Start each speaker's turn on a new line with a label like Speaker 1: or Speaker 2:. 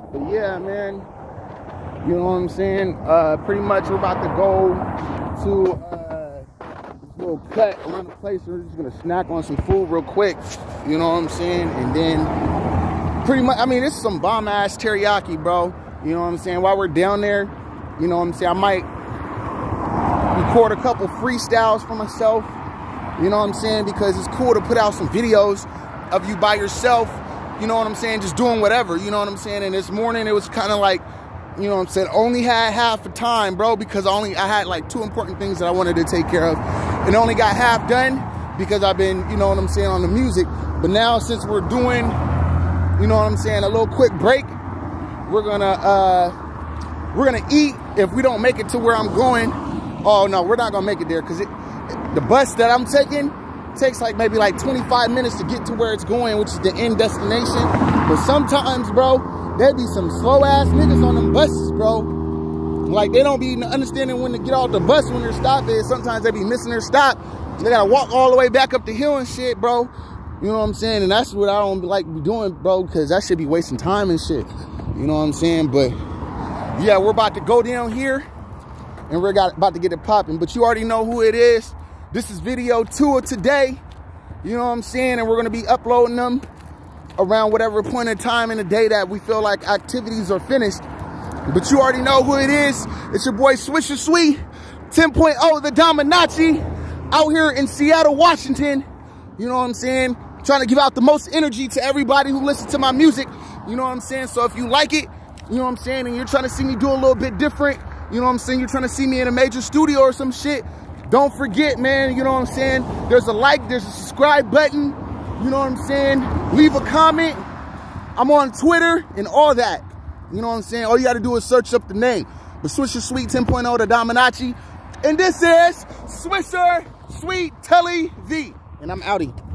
Speaker 1: But yeah, man, you know what I'm saying? Pretty much we're about to go to this little cut around the place. We're just gonna snack on some food real quick, you know what I'm saying? And then pretty much, I mean, this is some bomb ass teriyaki, bro. You know what I'm saying? While we're down there, you know what I'm saying, I might record a couple freestyles for myself, you know what I'm saying? Because it's cool to put out some videos of you by yourself, you know what I'm saying, just doing whatever, you know what I'm saying? And this morning it was kind of like, you know what I'm saying, only had half the time, bro, because I had like 2 important things that I wanted to take care of, and only got half done because I've been, you know what I'm saying, on the music. But now since we're doing, you know what I'm saying, a little quick break, we're gonna eat. If we don't make it to where I'm going, oh no, we're not gonna make it there, because the bus that I'm taking takes like maybe like 25 minutes to get to where it's going, which is the end destination. But sometimes, bro, there be some slow ass niggas on them buses, bro. Like, they don't be understanding when to get off the bus when their stop is. Sometimes they be missing their stop. They gotta walk all the way back up the hill and shit, bro. You know what I'm saying? And that's what I don't like doing, bro, because that should be wasting time and shit. You know what I'm saying? But yeah, we're about to go down here and we're about to get it popping. But you already know who it is. This is video 2 of today. You know what I'm saying? And we're gonna be uploading them around whatever point in time in the day that we feel like activities are finished. But you already know who it is. It's your boy Swisher Sweet 10.0, the Dominachi, out here in Seattle, Washington. You know what I'm saying? Trying to give out the most energy to everybody who listens to my music. You know what I'm saying? So if you like it, you know what I'm saying, and you're trying to see me do a little bit different, you know what I'm saying, you're trying to see me in a major studio or some shit, don't forget, man, you know what I'm saying, there's a like, there's a subscribe button, you know what I'm saying, leave a comment. I'm on Twitter and all that, you know what I'm saying. All you gotta do is search up the name, but Swisher Sweet 10.0, the Dominachi, and this is Swisher Sweet Telly V, and I'm outie.